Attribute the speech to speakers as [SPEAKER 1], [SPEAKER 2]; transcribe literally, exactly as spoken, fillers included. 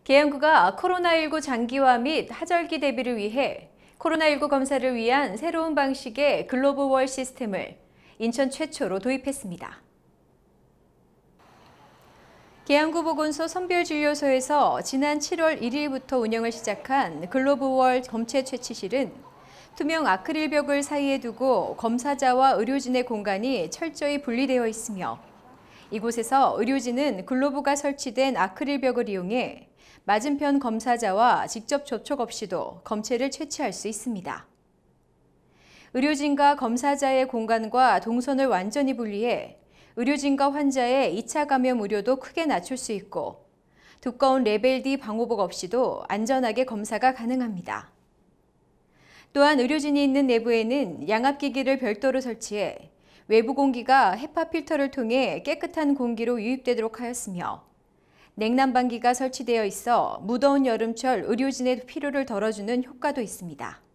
[SPEAKER 1] 계양구가 코로나십구 장기화 및 하절기 대비를 위해 코로나십구 검사를 위한 새로운 방식의 글로브월 시스템을 인천 최초로 도입했습니다. 계양구 보건소 선별진료소에서 지난 칠월 일일부터 운영을 시작한 글로브월 검체 채취실은 투명 아크릴 벽을 사이에 두고 검사자와 의료진의 공간이 철저히 분리되어 있으며 이곳에서 의료진은 글로브가 설치된 아크릴 벽을 이용해 맞은편 검사자와 직접 접촉 없이도 검체를 채취할 수 있습니다. 의료진과 검사자의 공간과 동선을 완전히 분리해 의료진과 환자의 이 차 감염 우려도 크게 낮출 수 있고 두꺼운 레벨 디 방호복 없이도 안전하게 검사가 가능합니다. 또한 의료진이 있는 내부에는 양압기기를 별도로 설치해 외부 공기가 헤파 필터를 통해 깨끗한 공기로 유입되도록 하였으며 냉난방기가 설치되어 있어 무더운 여름철 의료진의 피로를 덜어주는 효과도 있습니다.